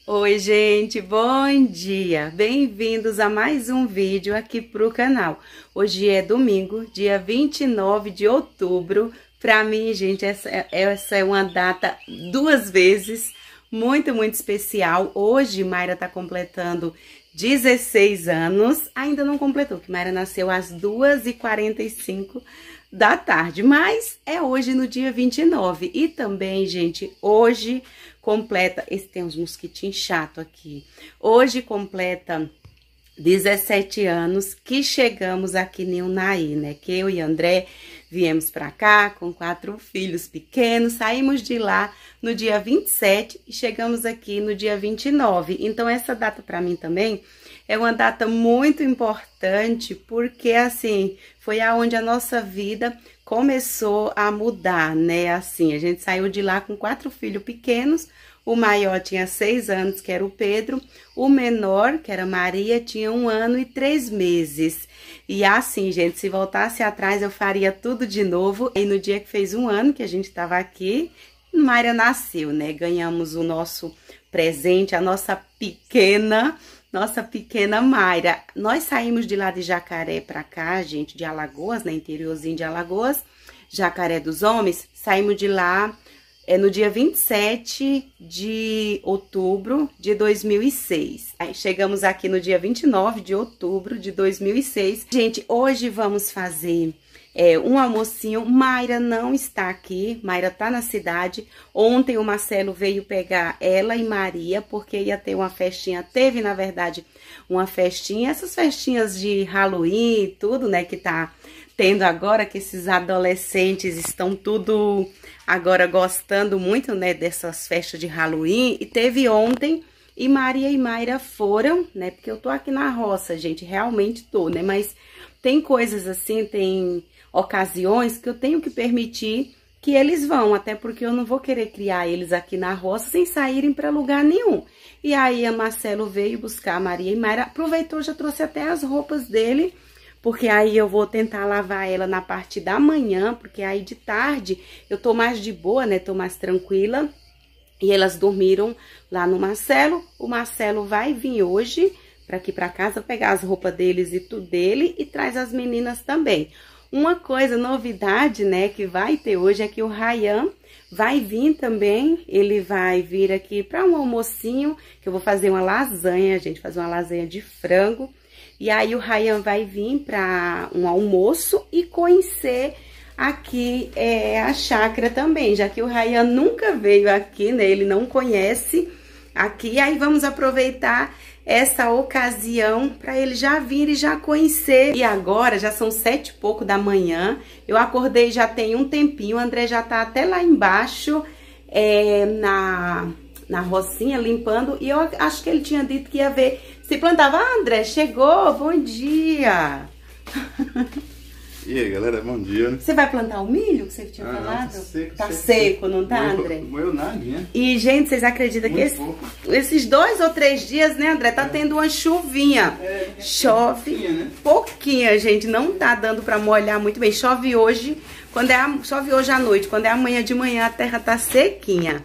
Oi, gente, bom dia! Bem-vindos a mais um vídeo aqui pro canal. Hoje é domingo, dia 29 de outubro. Pra mim, gente, essa é uma data duas vezes muito especial. Hoje, Mayra tá completando 16 anos. Ainda não completou, que Mayra nasceu às 2h45 da tarde, mas é hoje no dia 29. E também, gente, hoje completa, tem uns mosquitinhos chato aqui. Hoje completa 17 anos que chegamos aqui em Unai, né? Que eu e André viemos pra cá com 4 filhos pequenos, saímos de lá no dia 27 e chegamos aqui no dia 29. Então essa data pra mim também é uma data muito importante, porque assim, foi aonde a nossa vida começou a mudar, né? Assim, a gente saiu de lá com 4 filhos pequenos. O maior tinha 6 anos, que era o Pedro. O menor, que era Maria, tinha 1 ano e 3 meses. E assim, gente, se voltasse atrás, eu faria tudo de novo. E no dia que fez 1 ano, que a gente estava aqui, Mayra nasceu, né? Ganhamos o nosso presente, a nossa pequena Mayra. Nós saímos de lá de Jacaré pra cá, gente, de Alagoas, né? Interiorzinho de Alagoas, Jacaré dos Homens. Saímos de lá no dia 27 de outubro de 2006. Aí chegamos aqui no dia 29 de outubro de 2006. Gente, hoje vamos fazer um almocinho. Mayra não está aqui, Mayra tá na cidade. Ontem o Marcelo veio pegar ela e Maria, porque ia ter uma festinha. Teve, na verdade, uma festinha. Essas festinhas de Halloween e tudo, né, que tá tendo agora, que esses adolescentes estão tudo agora gostando muito, né, dessas festas de Halloween. E teve ontem, e Maria e Mayra foram, né, porque eu tô aqui na roça, gente, realmente tô, né, mas tem coisas assim, tem ocasiões que eu tenho que permitir que eles vão, até porque eu não vou querer criar eles aqui na roça sem saírem para lugar nenhum. E aí a Marcelo veio buscar a Maria e Mayra, aproveitou, já trouxe até as roupas dele, porque aí eu vou tentar lavar ela na parte da manhã, porque aí de tarde eu tô mais de boa, né, tô mais tranquila. E elas dormiram lá no Marcelo. O Marcelo vai vir hoje para aqui para casa pegar as roupas deles e tudo dele e traz as meninas também. Uma coisa, novidade, né, que vai ter hoje é que o Ryan vai vir também. Ele vai vir aqui para um almocinho, que eu vou fazer uma lasanha, gente, fazer uma lasanha de frango. E aí o Ryan vai vir para um almoço e conhecer aqui a chácara também, já que o Ryan nunca veio aqui, né? Ele não conhece aqui. Aí vamos aproveitar essa ocasião para ele já vir e já conhecer. E agora já são 7 e pouco da manhã. Eu acordei já tem um tempinho. O André já tá até lá embaixo na rocinha limpando. E eu acho que ele tinha dito que ia ver se plantava. Ah, André, chegou, bom dia. E aí, galera, bom dia. Você vai plantar o milho que você tinha falado? Tá seco, não tá, André? Moeu nadinha. E, gente, vocês acreditam que esses 2 ou 3 dias, né, André, tá tendo uma chuvinha. Chove né? Pouquinha, gente, não tá dando pra molhar muito bem. Chove hoje, chove hoje à noite, quando é amanhã de manhã a terra tá sequinha.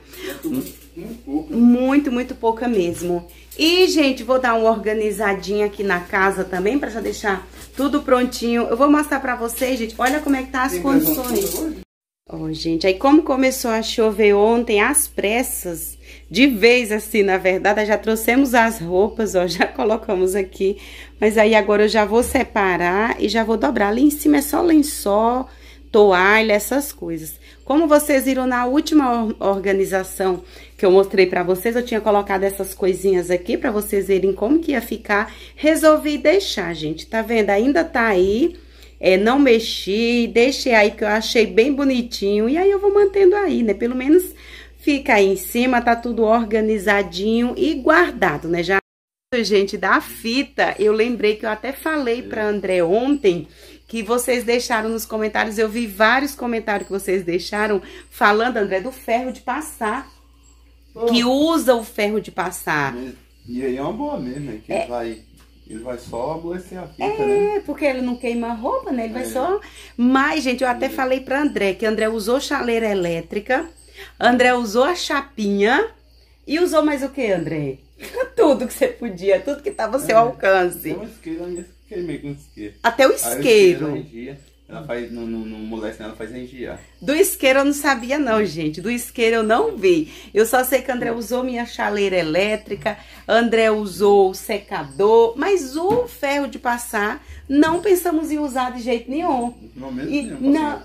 Muito pouca mesmo. E, gente, vou dar uma organizadinha aqui na casa também, pra já deixar tudo prontinho. Eu vou mostrar pra vocês, gente, olha como é que tá as condições. Ó, gente, aí como começou a chover ontem, às pressas, de vez assim, na verdade, já trouxemos as roupas, ó, já colocamos aqui. Mas aí agora eu já vou separar e já vou dobrar. Ali em cima é só lençol, toalha, essas coisas. Como vocês viram na última organização que eu mostrei pra vocês, eu tinha colocado essas coisinhas aqui pra vocês verem como que ia ficar. Resolvi deixar, gente, tá vendo? Ainda tá aí, não mexi, deixei aí que eu achei bem bonitinho. E aí eu vou mantendo aí, né? Pelo menos fica aí em cima, tá tudo organizadinho e guardado, né? Já, gente, da fita, eu lembrei que eu até falei pra André ontem, que vocês deixaram nos comentários. Eu vi vários comentários que vocês deixaram falando, André, do ferro de passar. Que usa o ferro de passar. E aí é uma boa mesmo, né? Que ele vai só amolecer a fita, né? Porque ele não queima a roupa, né? Ele vai só... Mas, gente, eu até falei pra André, que André usou chaleira elétrica, André usou a chapinha E usou mais o que, André? Tudo que você podia, tudo que estava ao seu alcance. Até o isqueiro, eu queimei com o isqueiro. Até o isqueiro. Ela faz, no moleste, ela faz energia. Do isqueiro eu não sabia não, gente. Do isqueiro eu não vi. Eu só sei que André usou minha chaleira elétrica, André usou o secador, mas o ferro de passar não pensamos em usar de jeito nenhum. No momento não,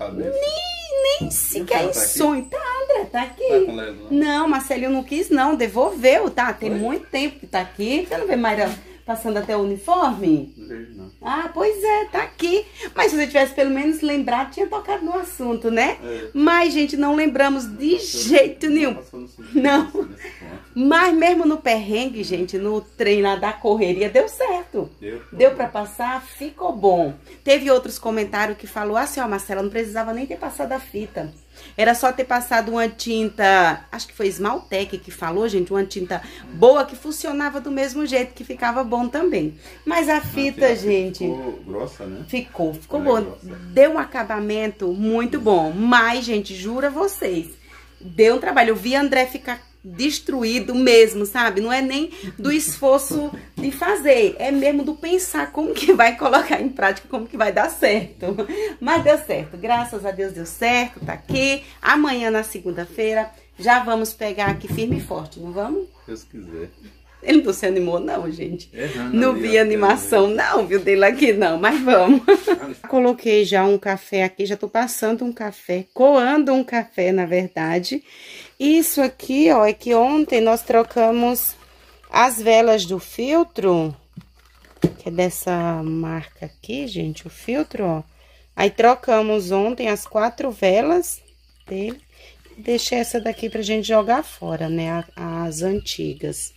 nem sequer em sonho. Tá, André, tá aqui. Tá com leve, não, Marcelinho não quis não, devolveu, tá? Tem muito tempo que tá aqui. Você não vê Mayra passando até o uniforme? Não vejo não. Ah, pois é, tá aqui. Mas se você tivesse pelo menos lembrado, tinha tocado no assunto, né? É. Mas, gente, não lembramos de jeito nenhum. Não. Mas mesmo no perrengue, gente, no trem lá da correria, deu certo. Deu pra passar, ficou bom. Teve outros comentários que falou assim, ó, Marcela, não precisava nem ter passado a fita. Era só ter passado uma tinta, acho que foi Esmaltec que falou, gente, uma tinta boa que funcionava do mesmo jeito, que ficava bom também. Mas a fita, gente... Ficou grossa, né? Ficou bom. Grossa. Deu um acabamento muito bom. Mas, gente, juro a vocês, deu um trabalho. Eu vi André ficar destruído mesmo, sabe? Não é nem do esforço de fazer, é mesmo do pensar como que vai colocar em prática, como que vai dar certo. Mas deu certo, graças a Deus deu certo, tá aqui. Amanhã, na segunda-feira, já vamos pegar aqui firme e forte, não vamos? Deus quiser. Ele não se animou não, gente. Não vi animação não, viu, dele aqui não, mas vamos. Coloquei já um café aqui, já tô passando um café, coando um café, na verdade. Isso aqui, ó, é que ontem nós trocamos as velas do filtro, que é dessa marca aqui, gente, o filtro, ó. Aí trocamos ontem as 4 velas dele. Deixei essa daqui pra gente jogar fora, né, as antigas.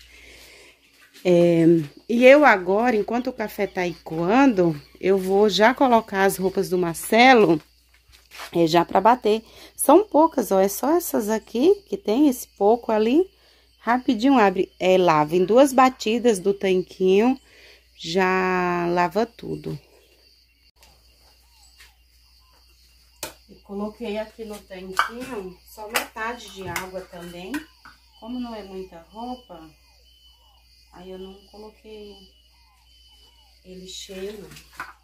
E eu agora, enquanto o café tá aí coando, eu vou já colocar as roupas do Marcelo, já pra bater. São poucas, ó, é só essas aqui, que tem esse pouco ali. Rapidinho abre, lava em 2 batidas do tanquinho, já lava tudo. Eu coloquei aqui no tanquinho só metade de água também, como não é muita roupa... Aí eu não coloquei ele cheio, não.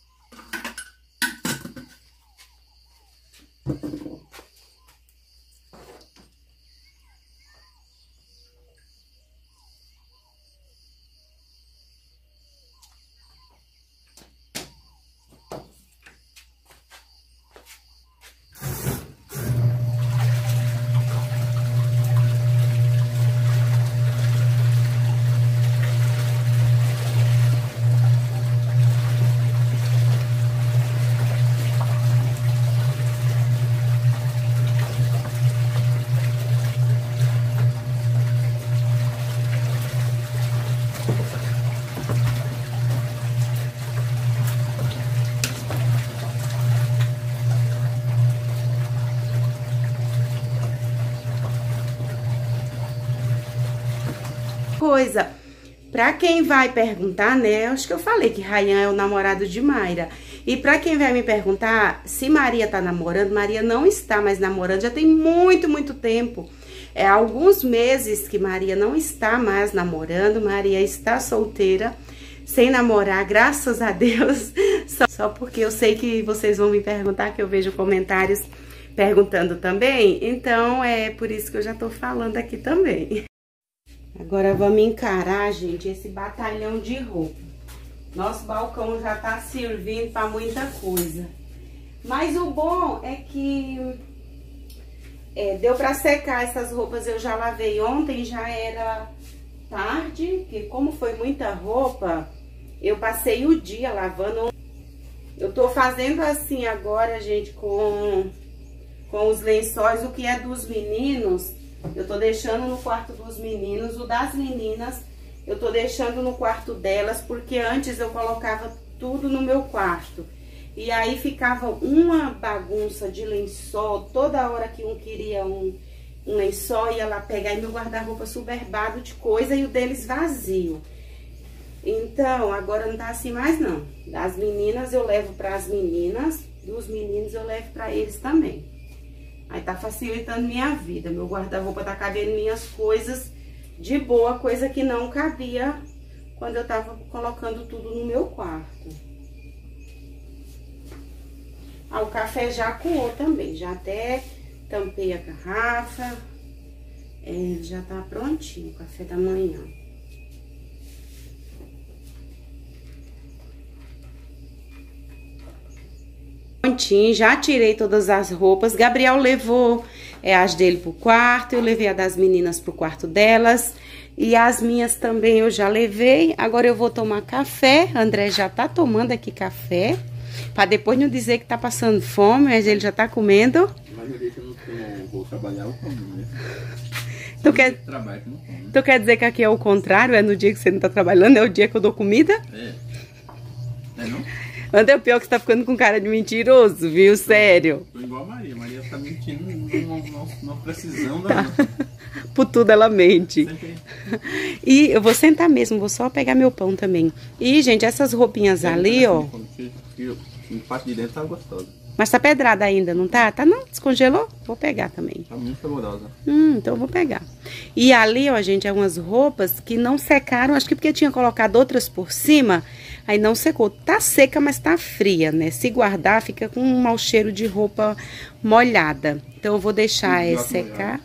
Coisa, pra quem vai perguntar, né, acho que eu falei que Ryan é o namorado de Mayra. E pra quem vai me perguntar se Maria tá namorando, Maria não está mais namorando, já tem muito tempo. É alguns meses que Maria não está mais namorando, Maria está solteira, sem namorar, graças a Deus. Só porque eu sei que vocês vão me perguntar, que eu vejo comentários perguntando também, então é por isso que eu já tô falando aqui também. Agora vamos encarar, gente, esse batalhão de roupa. Nosso balcão já tá servindo para muita coisa. Mas o bom é que deu para secar essas roupas. Eu já lavei ontem, já era tarde, que como foi muita roupa, eu passei o dia lavando. Eu tô fazendo assim agora, gente, com os lençóis, o que é dos meninos. Eu tô deixando no quarto dos meninos, o das meninas eu tô deixando no quarto delas, porque antes eu colocava tudo no meu quarto. E aí ficava uma bagunça de lençol, toda hora que um queria um lençol, ia lá pegar e meu guarda-roupa suberbado de coisa e o deles vazio. Então, agora não tá assim mais não. Das meninas eu levo para as meninas, dos meninos eu levo para eles também. Aí tá facilitando minha vida. Meu guarda-roupa tá cabendo minhas coisas de boa, coisa que não cabia quando eu tava colocando tudo no meu quarto. Ah, o café já coou também, já até tampei a garrafa. Já tá prontinho o café da manhã. Prontinho, já tirei todas as roupas. Gabriel levou as dele pro quarto, eu levei a das meninas pro quarto delas. E as minhas também eu já levei. Agora eu vou tomar café. André já tá tomando aqui café. Pra depois não dizer que tá passando fome, mas ele já tá comendo. Mas no dia que eu não vou trabalhar, eu como, né? Tu quer dizer que aqui é o contrário? É no dia que você não tá trabalhando, é o dia que eu dou comida? É. Não? André, o pior que você tá ficando com cara de mentiroso, viu? Sério. Tô igual a Maria. Maria tá mentindo numa precisão da... Tá. Por tudo ela mente. E eu vou sentar mesmo, vou só pegar meu pão também. E, gente, essas roupinhas ali, ó. A parte de dentro tá gostosa. Mas tá pedrada ainda, não tá? Tá não? Descongelou? Vou pegar também. Tá muito saborosa. Então eu vou pegar. E ali, ó, gente, é umas roupas que não secaram. Acho que porque tinha colocado outras por cima, aí não secou. Tá seca, mas tá fria, né? Se guardar, fica com um mau cheiro de roupa molhada. Então eu vou deixar secar.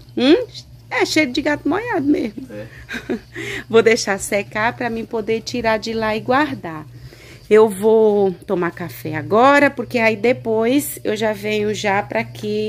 É cheiro de gato molhado mesmo. É. Vou deixar secar pra mim poder tirar de lá e guardar. Eu vou tomar café agora, porque aí depois eu já venho já pra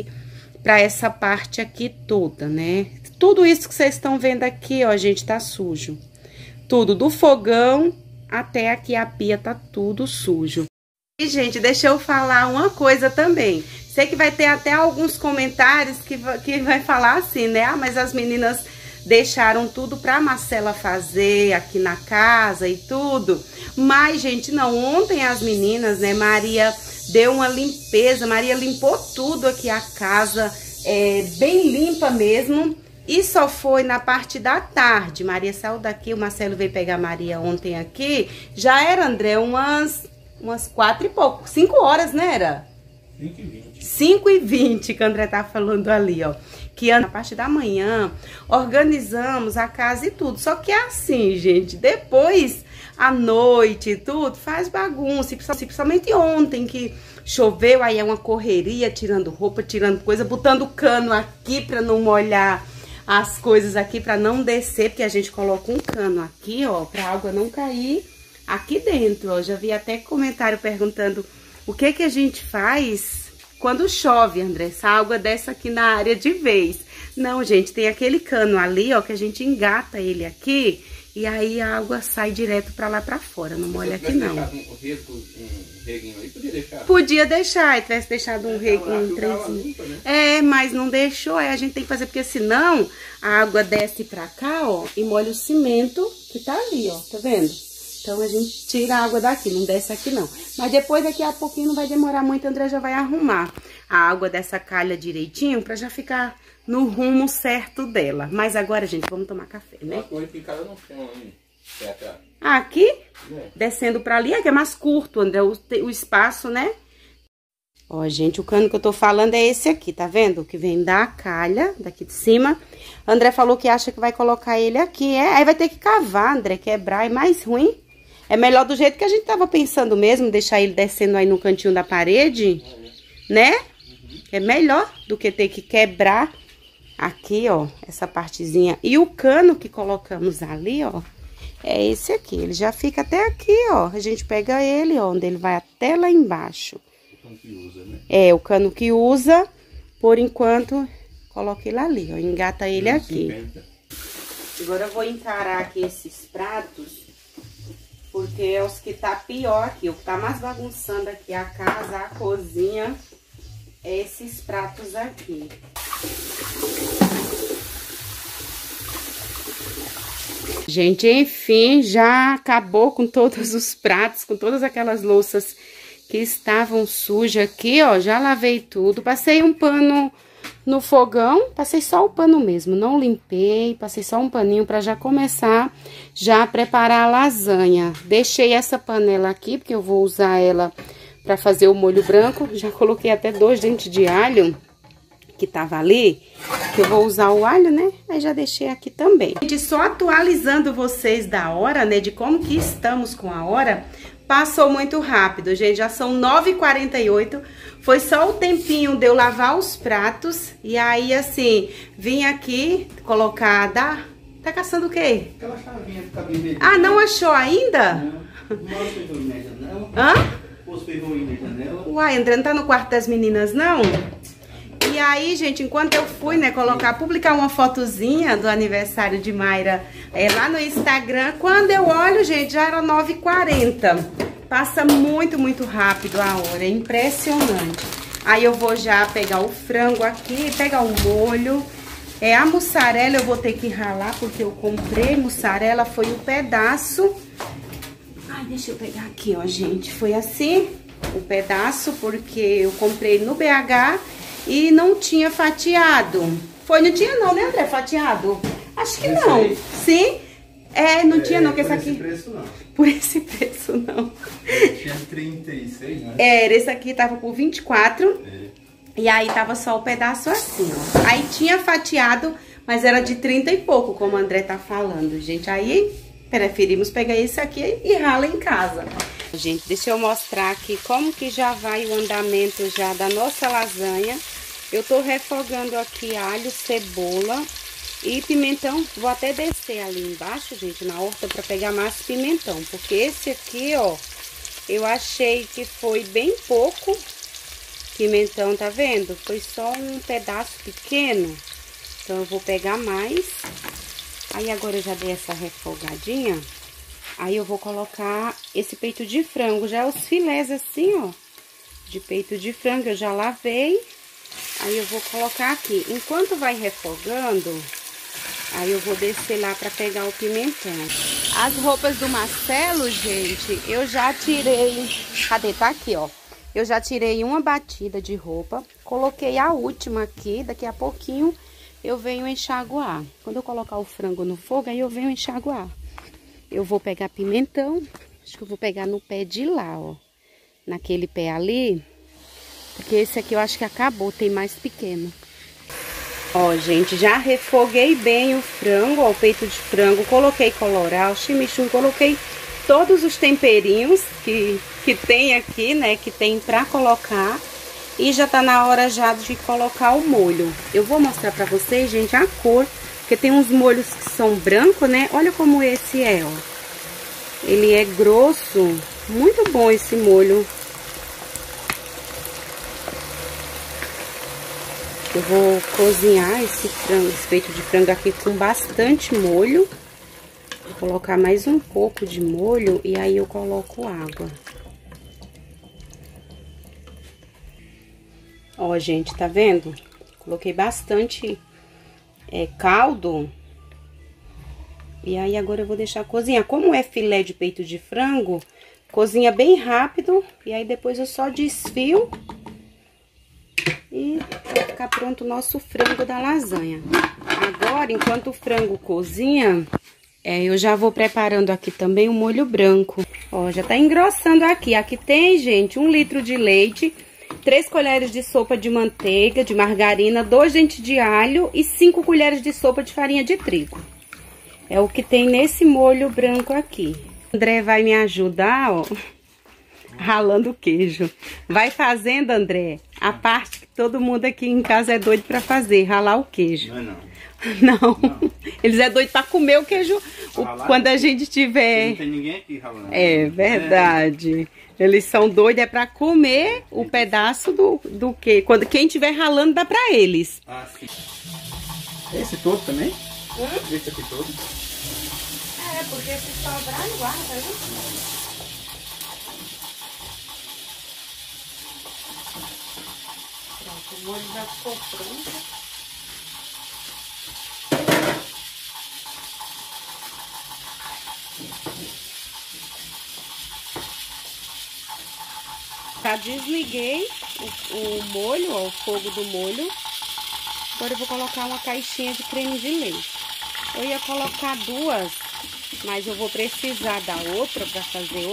essa parte aqui toda, né? Tudo isso que vocês estão vendo aqui, ó, gente, tá sujo. Tudo, do fogão até aqui a pia tá tudo sujo. E, gente, deixa eu falar uma coisa também. Sei que vai ter até alguns comentários que vai falar assim, né? Ah, mas as meninas deixaram tudo pra Marcela fazer aqui na casa e tudo. Mas, gente, não, ontem as meninas, né, Maria deu uma limpeza, Maria limpou tudo aqui a casa, bem limpa mesmo. E só foi na parte da tarde. Maria saiu daqui, o Marcelo veio pegar a Maria ontem aqui. Já era, André, umas 4 e pouco, 5 horas, né, era? 5h20. 5h20 que o André tá falando ali, ó. Que na parte da manhã organizamos a casa e tudo. Só que é assim, gente, depois à noite e tudo, faz bagunça. Principalmente ontem que choveu, aí é uma correria, tirando roupa, tirando coisa, botando cano aqui pra não molhar as coisas aqui, pra não descer, porque a gente coloca um cano aqui, ó, pra água não cair aqui dentro, ó. Já vi até comentário perguntando o que que a gente faz quando chove, André, essa água desce aqui na área de vez. Não, gente, tem aquele cano ali, ó, que a gente engata ele aqui e aí a água sai direto pra lá pra fora, não molha aqui não. Um reguinho aí, podia deixar? Podia deixar, e tivesse deixado um reguinho, um trenzinho. Né? Mas não deixou, a gente tem que fazer, porque senão a água desce pra cá, ó, e molha o cimento que tá ali, ó, tá vendo? Então a gente tira a água daqui, não desce aqui não. Mas depois, daqui a pouquinho, não vai demorar muito, o André já vai arrumar a água dessa calha direitinho pra já ficar no rumo certo dela. Mas agora, gente, vamos tomar café, né? Aqui, descendo pra ali, é que é mais curto, André, o espaço, né? Ó, gente, o cano que eu tô falando é esse aqui, tá vendo? Que vem da calha, daqui de cima. André falou que acha que vai colocar ele aqui, aí vai ter que cavar, André, quebrar, é mais ruim. É melhor do jeito que a gente tava pensando mesmo, deixar ele descendo aí no cantinho da parede, né? É melhor do que ter que quebrar aqui, ó, essa partezinha. E o cano que colocamos ali, ó, é esse aqui. Ele já fica até aqui, ó. A gente pega ele, ó, onde ele vai até lá embaixo. O cano que usa, né? É, o cano que usa, por enquanto, coloca ele ali, ó, engata ele aqui. 50. Agora eu vou encarar aqui esses pratos, porque é os que tá pior aqui, o que tá mais bagunçando aqui a casa, a cozinha, é esses pratos aqui. Gente, enfim, já acabou com todos os pratos, com todas aquelas louças que estavam sujas aqui, ó, já lavei tudo, passei um pano no fogão, passei só o pano mesmo, não limpei, passei só um paninho pra já começar já a preparar a lasanha. Deixei essa panela aqui, porque eu vou usar ela pra fazer o molho branco, já coloquei até 2 dentes de alho, que tava ali, que eu vou usar o alho, né? Aí já deixei aqui também. Gente, só atualizando vocês da hora, né? De como que estamos com a hora. Passou muito rápido, gente. Já são 9h48. Foi só o tempinho de eu lavar os pratos. E aí, assim, vim aqui colocar... Tá caçando o quê? Aquela chavinha fica bem vermelha. Ah, não achou ainda? Não pegou na janela. Hã? Os pegou na janela. Uai, André, não tá no quarto das meninas, não? E aí, gente, enquanto eu fui, né, publicar uma fotozinha do aniversário de Mayra lá no Instagram, quando eu olho, gente, já era 9h40. Passa muito, muito rápido a hora, é impressionante. Aí eu vou já pegar o frango aqui, pegar o molho. A mussarela eu vou ter que ralar, porque eu comprei mussarela, foi um pedaço. Ai, deixa eu pegar aqui, ó, gente. Foi assim, o pedaço, porque eu comprei no BH e não tinha fatiado. Não tinha não, né, André? Fatiado? Acho que não. Aí? Sim? Não tinha não, porque esse aqui... Por esse preço não. Por esse preço não. Tinha 36, né? Esse aqui tava por 24. E aí tava só o pedaço assim, ó. Aí tinha fatiado, mas era de 30 e pouco, como o André tá falando, gente. Aí preferimos pegar esse aqui e rala em casa. Gente, deixa eu mostrar aqui como que já vai o andamento já da nossa lasanha. Eu tô refogando aqui alho, cebola e pimentão. Vou até descer ali embaixo, gente, na horta pra pegar mais pimentão. Porque esse aqui, ó, eu achei que foi bem pouco pimentão, tá vendo? Foi só um pedaço pequeno. Então eu vou pegar mais. Aí agora eu já dei essa refogadinha. Aí eu vou colocar esse peito de frango. Já os filés assim, ó, de peito de frango eu já lavei. Aí eu vou colocar aqui. Enquanto vai refogando, aí eu vou descer lá pra pegar o pimentão. As roupas do Marcelo, gente, eu já tirei... Cadê? Tá aqui, ó. Eu já tirei uma batida de roupa, coloquei a última aqui, daqui a pouquinho eu venho enxaguar. Quando eu colocar o frango no fogo, aí eu venho enxaguar. Eu vou pegar pimentão, acho que eu vou pegar no pé de lá, ó. Naquele pé ali, porque esse aqui eu acho que acabou, tem mais pequeno. Ó, gente, já refoguei bem o frango, ó, o peito de frango, coloquei colorau, chimichurri, coloquei todos os temperinhos que tem aqui, né, que tem pra colocar. E já tá na hora já de colocar o molho. Eu vou mostrar pra vocês, gente, a cor, porque tem uns molhos que são brancos, né? Olha como esse é, ó. Ele é grosso, muito bom esse molho. Eu vou cozinhar esse frango, esse peito de frango aqui com bastante molho. Vou colocar mais um pouco de molho e aí eu coloco água. Ó, gente, tá vendo? Coloquei bastante caldo. E aí agora eu vou deixar cozinhar. Como é filé de peito de frango, cozinha bem rápido. E aí depois eu só desfio. E vai ficar pronto o nosso frango da lasanha. Agora, enquanto o frango cozinha, eu já vou preparando aqui também o molho branco. Ó, já tá engrossando aqui. Aqui tem, gente, 1 litro de leite, 3 colheres de sopa de manteiga, de margarina, 2 dentes de alho e 5 colheres de sopa de farinha de trigo. É o que tem nesse molho branco aqui. O André vai me ajudar, ó, ralando o queijo. Vai fazendo, André, a parte que todo mundo aqui em casa é doido pra fazer, ralar o queijo. Não. Eles é doido pra comer o queijo quando a gente tiver... Não tem ninguém aqui ralando. É verdade. Eles são doidos, pra comer o pedaço do queijo. Quando quem tiver ralando, dá pra eles. Ah, sim. Esse todo também? Esse aqui todo? Porque se sobrar, não guarda, viu? Pronto, o molho já ficou pronto. Já desliguei o molho, ó, o fogo do molho. Agora eu vou colocar uma caixinha de creme de leite. Eu ia colocar 2, mas eu vou precisar da outra para fazer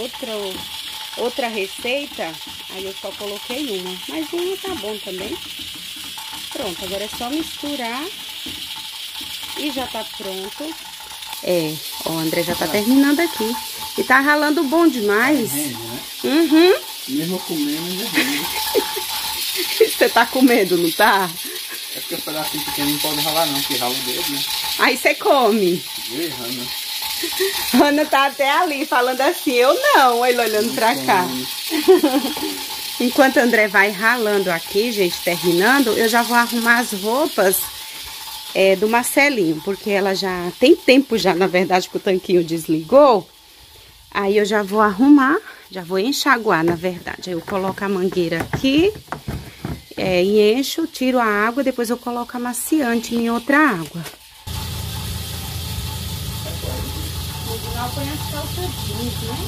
outra receita. Aí eu só coloquei uma, mas uma tá bom também. pronto. Agora é só misturar e já tá pronto. É, ó, o André já tá terminando aqui. E tá ralando bom demais. Rende, né? Uhum. Mesmo comendo, ainda rende. Você tá com medo, não tá? É porque o pedacinho pequeno não pode ralar não, porque rala o dedo, né? Aí você come. Vê, Hanna. Ana tá até ali falando assim, eu não, ele olhando pra cá. Enquanto o André vai ralando aqui, gente, terminando, eu já vou arrumar as roupas do Marcelinho, porque ela já tem tempo já, na verdade, que o tanquinho desligou. Aí eu já vou arrumar, já vou enxaguar, na verdade. Aí eu coloco a mangueira aqui e encho, tiro a água, depois eu coloco amaciante em outra água. Põe as calças jeans, né?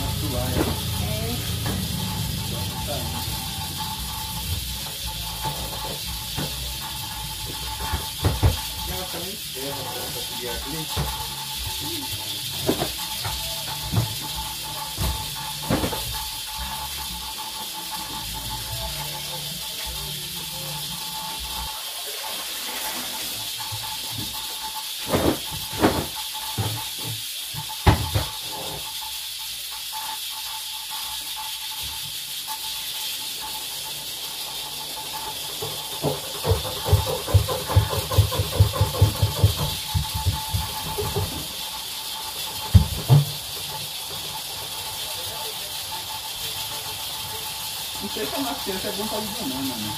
Não sei se a maciante é bom pra banana, né?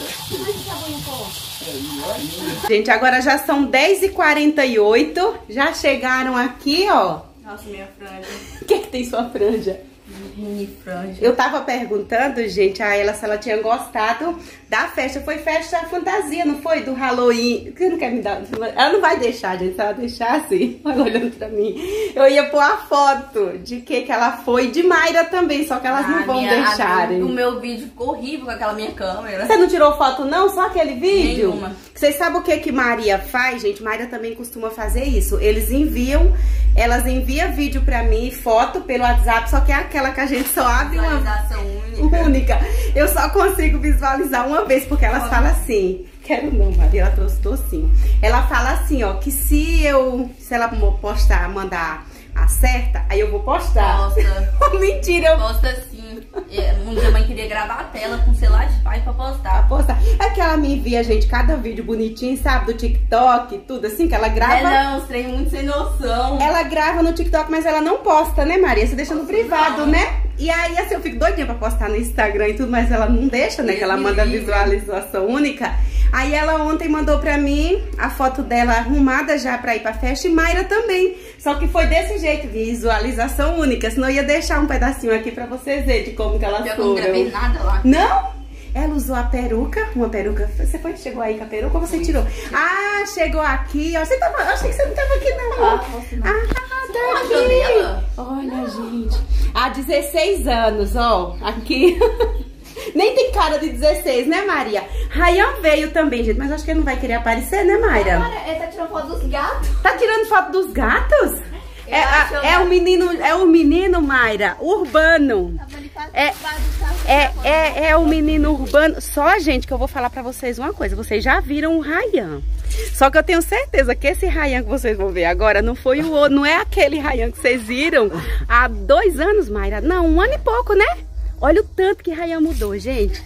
Gente, agora já são 10h48. Já chegaram aqui, ó. Nossa, minha franja. O que tem sua franja? Mini franja. Eu tava perguntando, gente, a ela se ela tinha gostado da festa. Foi festa fantasia, não foi? Do Halloween. Que não quer me dar. Ela não vai deixar, gente. Se ela deixar assim, ela olhando pra mim. Eu ia pôr a foto de que ela foi. De Mayra também, só que elas não vão deixarem. O meu vídeo ficou horrível com aquela minha câmera. Você não tirou foto, não? Só aquele vídeo? Nenhuma. Vocês sabem o que Maria faz, gente? Maria também costuma fazer isso. Elas enviam vídeo pra mim, foto pelo WhatsApp, só que é aquela que a gente só abre uma única. Eu só consigo visualizar uma vez, porque elas falam assim, quero não, Maria, ela trouxe docinho. Ela fala assim, ó, que se ela postar, mandar a certa, aí eu vou postar. Posta. Mentira. Posta sim. Um dia a mãe queria gravar a tela com celular de pai pra postar. É que ela me envia, gente, cada vídeo bonitinho, sabe? Do TikTok, tudo assim, que ela grava. Não, os trem muito sem noção. Ela grava no TikTok, mas ela não posta, né, Maria? Você deixa no privado, né? E aí, assim, eu fico doidinha pra postar no Instagram e tudo, mas ela não deixa, né? Que ela manda visualização única. Aí ela ontem mandou pra mim a foto dela arrumada já pra ir pra festa, e Mayra também. Só que foi desse jeito, visualização única. Senão eu ia deixar um pedacinho aqui pra vocês verem de como que elas foram. Eu não gravei nada lá. Não? Ela usou a peruca, uma peruca. Você chegou aí com a peruca ou você tirou? Ah, chegou aqui, ó. Você tava, achei que você não tava aqui, não. Tá aqui. Olha, gente. Há 16 anos, ó. Aqui. Nem tem cara de 16, né, Maria? Rayan veio também, gente. Mas acho que ele não vai querer aparecer, né, Mayra? Cara, ele tá tirando foto dos gatos. Tá tirando foto dos gatos? É o menino, Mayra, urbano. É o menino urbano. Só, gente, que eu vou falar pra vocês uma coisa. Vocês já viram o Rayan. Só que eu tenho certeza que esse Rayan que vocês vão ver agora não foi o outro. Não é aquele Rayan que vocês viram há 2 anos, Mayra. Não, 1 ano e pouco, né? Olha o tanto que Rayan mudou, gente.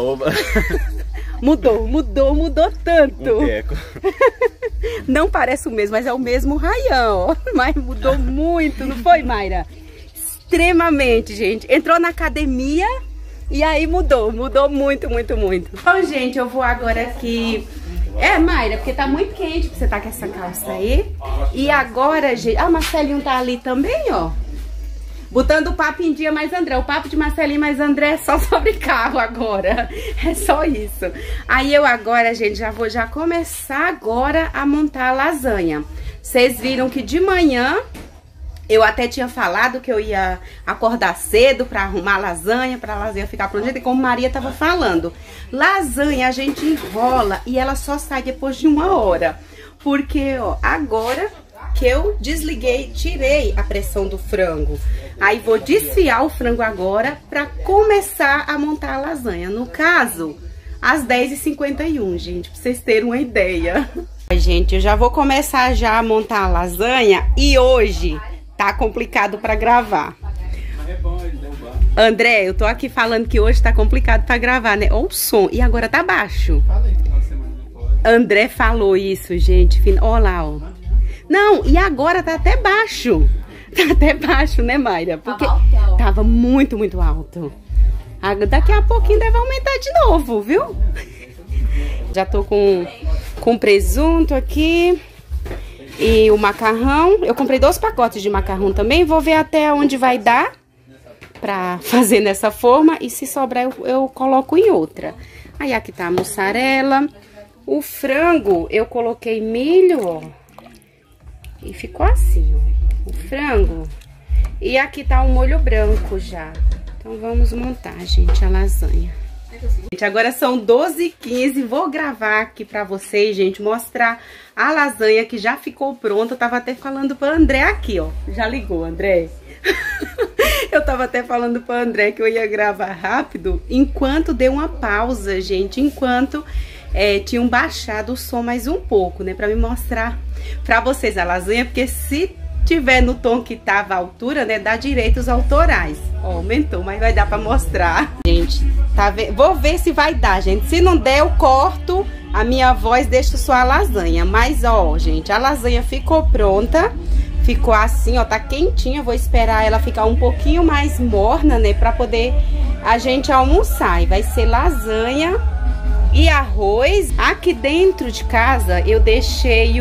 Mudou tanto. Não parece o mesmo, mas é o mesmo Rayan, ó. Mas mudou muito, não foi, Mayra? Extremamente, gente. Entrou na academia e aí mudou muito. Bom, gente, eu vou agora aqui... Mayra, porque tá muito quente pra você tá com essa calça aí. E agora, gente... Ah, Marcelinho tá ali também, ó. Botando o papo em dia mais André. O papo de Marcelinho mais André é só sobre carro agora. É só isso. Aí eu agora, gente, já vou começar agora a montar a lasanha. Vocês viram que de manhã eu até tinha falado que eu ia acordar cedo pra arrumar a lasanha, pra lasanha ficar pronta. E como Maria tava falando, lasanha a gente enrola e ela só sai depois de 1 hora. Porque, ó, agora... que eu desliguei, tirei a pressão do frango. Aí vou desfiar o frango agora pra começar a montar a lasanha. No caso, às 10h51, gente, pra vocês terem uma ideia. Gente, eu já vou começar já a montar a lasanha e hoje tá complicado pra gravar. André, eu tô aqui falando que hoje tá complicado pra gravar, né? Olha o som, e agora tá baixo. André falou isso, gente. Olha lá, ó. Não, e agora tá até baixo. Tá até baixo, né, Mayra? Porque tava muito, muito alto. Daqui a pouquinho deve aumentar de novo, viu? Já tô com presunto aqui e o macarrão. Eu comprei 2 pacotes de macarrão também. Vou ver até onde vai dar pra fazer nessa forma. E se sobrar eu coloco em outra. Aí aqui tá a mussarela. O frango eu coloquei milho, ó. E ficou assim, ó. O frango. E aqui tá o molho branco já. Então vamos montar, gente, a lasanha. Gente, agora são 12h15, vou gravar aqui pra vocês, gente, mostrar a lasanha que já ficou pronta. Eu tava até falando pra André aqui, ó. Já ligou, André? Eu tava até falando pra André que eu ia gravar rápido, enquanto deu uma pausa, gente, enquanto tinham baixado o som mais um pouco, né, pra me mostrar pra vocês a lasanha, porque se tiver no tom que tava a altura, né, dá direitos autorais. Ó, aumentou, mas vai dar pra mostrar. Gente, tá vendo? Vou ver se vai dar, gente. Se não der, eu corto a minha voz, deixo só a lasanha. Mas, ó, gente, a lasanha ficou pronta. Ficou assim, ó, tá quentinha. Vou esperar ela ficar um pouquinho mais morna, né, pra poder a gente almoçar. E vai ser lasanha e arroz. Aqui dentro de casa, eu deixei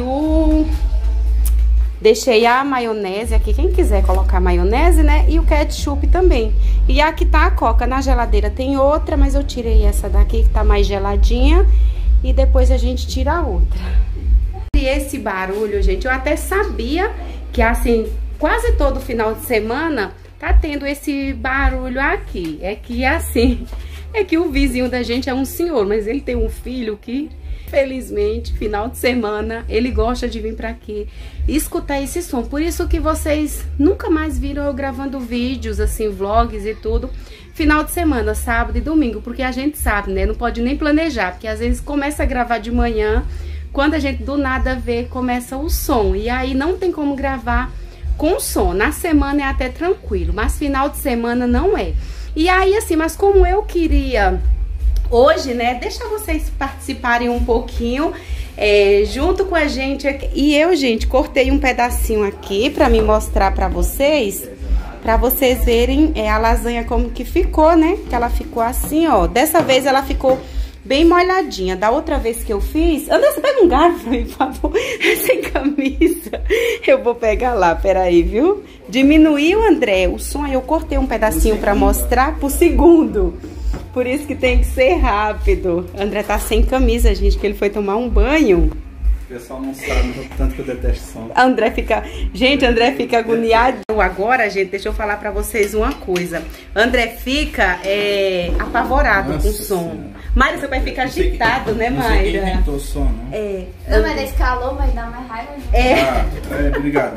a maionese aqui, quem quiser colocar maionese, né? E o ketchup também. E aqui tá a coca, na geladeira tem outra, mas eu tirei essa daqui que tá mais geladinha. E depois a gente tira a outra. E esse barulho, gente, eu até sabia que assim, quase todo final de semana tá tendo esse barulho aqui. É que assim, é que o vizinho da gente é um senhor, mas ele tem um filho que... Felizmente, final de semana, ele gosta de vir pra aqui escutar esse som. Por isso que vocês nunca mais viram eu gravando vídeos, assim, vlogs e tudo, final de semana, sábado e domingo. Porque a gente sabe, né? Não pode nem planejar, porque às vezes começa a gravar de manhã, quando a gente do nada vê, começa o som. E aí não tem como gravar com som. Na semana é até tranquilo, mas final de semana não é. E aí, assim, mas como eu queria... Hoje, né, deixa vocês participarem um pouquinho junto com a gente aqui. E eu, gente, cortei um pedacinho aqui pra me mostrar pra vocês verem a lasanha como que ficou, né? Que ela ficou assim, ó. Dessa vez ela ficou bem molhadinha. Da outra vez que eu fiz... André, você pega um garfo aí, por favor. Sem camisa. Eu vou pegar lá, peraí, viu? Diminuiu, André, o som. Aí eu cortei um pedacinho pra mostrar pro segundo. Por isso que tem que ser rápido. André tá sem camisa, gente, que ele foi tomar um banho. O pessoal não sabe o tanto que eu detesto som. André fica agoniado. Agora, gente, deixa eu falar pra vocês uma coisa. André fica apavorado com o som. Mayra, seu pai fica agitado, né, Mayra? Você que inventou o som, não? Não, mas esse calor vai dar mais raiva. Obrigado.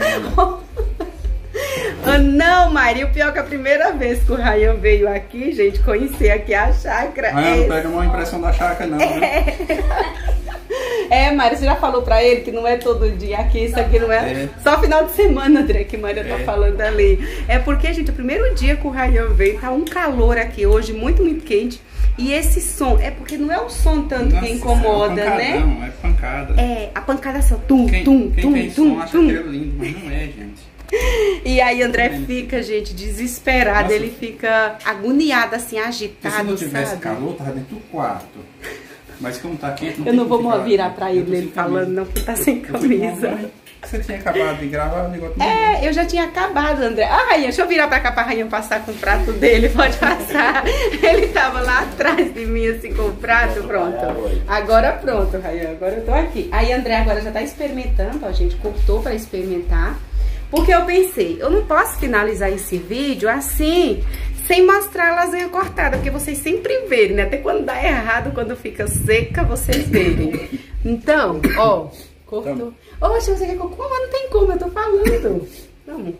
Não, Mari, o pior que a primeira vez que o Ryan veio aqui, gente, conhecer aqui a chácara. Não pega uma impressão da chácara, não. Mari, você já falou pra ele que não é todo dia aqui, isso aqui não é só final de semana, André, que Maria tá falando ali. É porque, gente, o primeiro dia que o Ryan veio, tá um calor aqui hoje, muito, muito quente. E esse som, é porque não é o som tanto que incomoda, né? Não, é pancada. A pancada assim, ó, tum, quem tem som acha que é lindo, mas não é, gente. E aí André fica, gente, desesperado. Nossa. Ele fica agoniado, assim, agitado, se não tivesse sabe? calor, tava dentro do quarto. Mas como tá quente, não eu não vou virar pra ele falando, não, porque tá sem camisa. Você tinha acabado de gravar o negócio? Eu já tinha acabado, André. Deixa eu virar pra cá pra Rainha passar com o prato dele. Pode passar. Ele tava lá atrás de mim, assim, com o prato. Pronto. Agora pronto, Rainha. Agora eu tô aqui. Aí André agora já tá experimentando, ó, gente. Cortou pra experimentar. Porque eu pensei, eu não posso finalizar esse vídeo assim, sem mostrar a lasanha cortada, porque vocês sempre verem, né? Até quando dá errado, quando fica seca, vocês verem. Então, ó, cortou. Oxe, você quer que eu coma? Não tem como, eu tô falando. Vamos.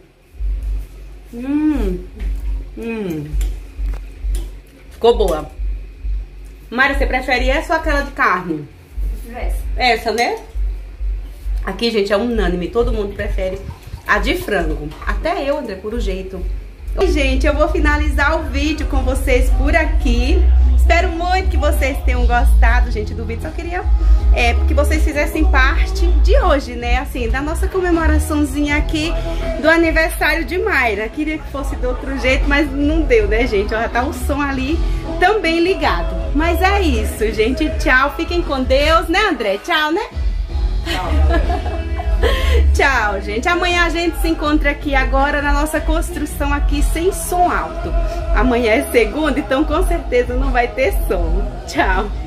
Ficou boa. Mayra, você prefere essa ou aquela de carne? Essa, né? Aqui, gente, é unânime. Todo mundo prefere a de frango. Até eu, André, por o jeito. E, gente, eu vou finalizar o vídeo com vocês por aqui. Espero muito que vocês tenham gostado, gente, do vídeo. Só queria que vocês fizessem parte de hoje, né? Assim, da nossa comemoraçãozinha aqui do aniversário de Mayra. Queria que fosse de outro jeito, mas não deu, né, gente? Ó, já tá o som ali também ligado. Mas é isso, gente. Tchau. Fiquem com Deus, né, André? Tchau, né? Tchau. Tchau, gente. Amanhã a gente se encontra aqui agora na nossa construção aqui sem som alto. Amanhã é segunda, então com certeza não vai ter som. Tchau.